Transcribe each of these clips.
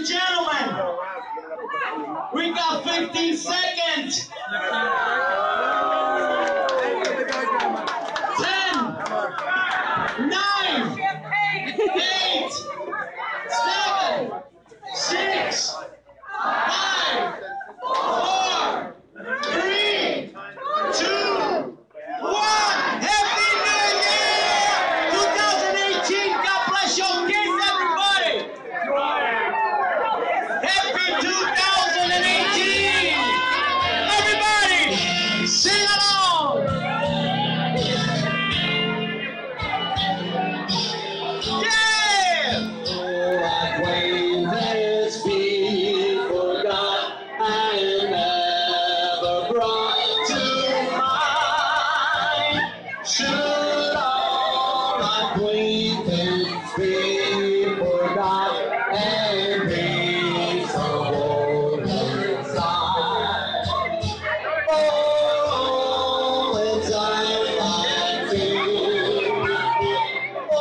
gentlemen, we got 15 seconds. 10, 9, 8, 7, 6, 5, 4, 3, 2, 1. Happy New Year! 2018. God bless your kids, everybody. Happy 2018. Everybody, sing along. Yeah! Oh, acquaintance be forgot and never brought to mind. Should all acquaintance be forgot and be so old inside? Oh, inside my feet. Oh,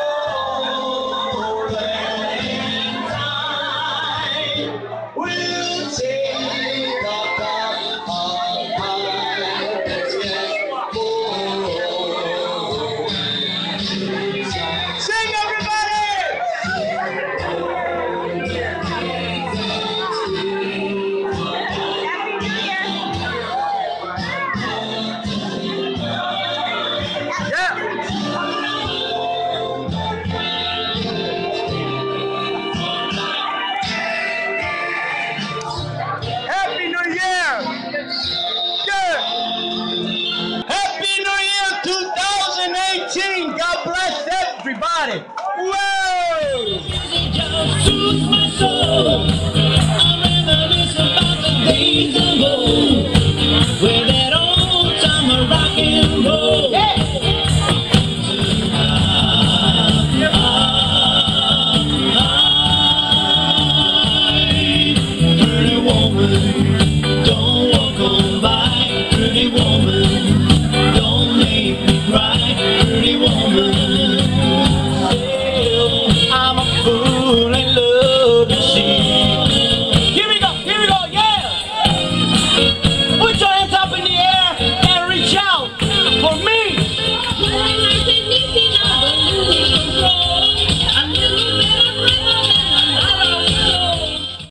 we'll take the path of kindness, yes, sing, everybody! Happy New Year! Good! Happy New Year 2018! God bless everybody!